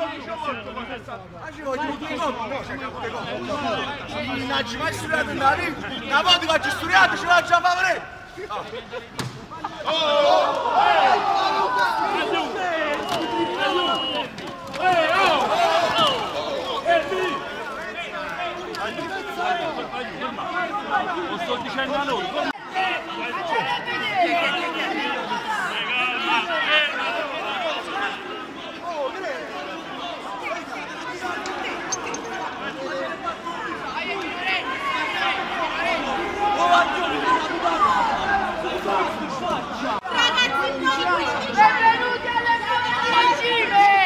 Minacci mai studiato nella vita, una volta che ho studiato ce l'ho già favorito! Lo sto dicendo a loro. Benvenuti alle Fiorentina!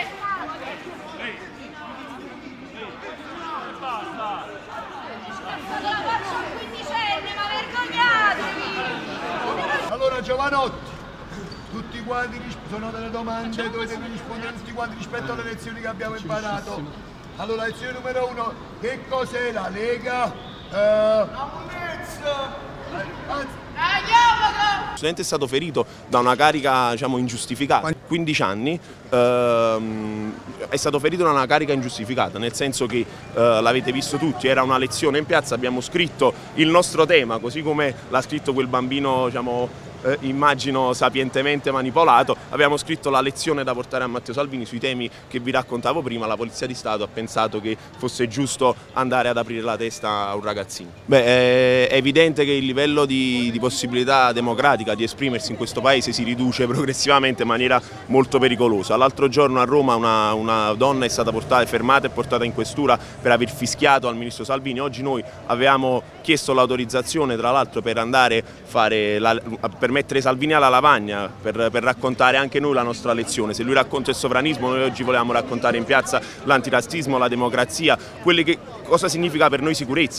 Allora Giovanotti, tutti quanti sono delle domande, dovete rispondere tutti quanti rispetto alle lezioni che abbiamo imparato. Allora, lezione numero 1, che cos'è la Lega? Lo studente è stato ferito da una carica, diciamo, ingiustificata, 15 anni, è stato ferito da una carica ingiustificata, nel senso che l'avete visto tutti, era una lezione in piazza, abbiamo scritto il nostro tema, così come l'ha scritto quel bambino, diciamo, immagino sapientemente manipolato, abbiamo scritto la lezione da portare a Matteo Salvini sui temi che vi raccontavo prima. La Polizia di Stato ha pensato che fosse giusto andare ad aprire la testa a un ragazzino. Beh, è evidente che il livello di possibilità democratica di esprimersi in questo paese si riduce progressivamente in maniera molto pericolosa. L'altro giorno a Roma una donna è stata fermata e portata in questura per aver fischiato al ministro Salvini. Oggi noi avevamo chiesto l'autorizzazione, tra l'altro, per andare per mettere Salvini alla lavagna, per raccontare anche noi la nostra lezione. Se lui racconta il sovranismo, noi oggi volevamo raccontare in piazza l'antirazzismo, la democrazia, cosa significa per noi sicurezza.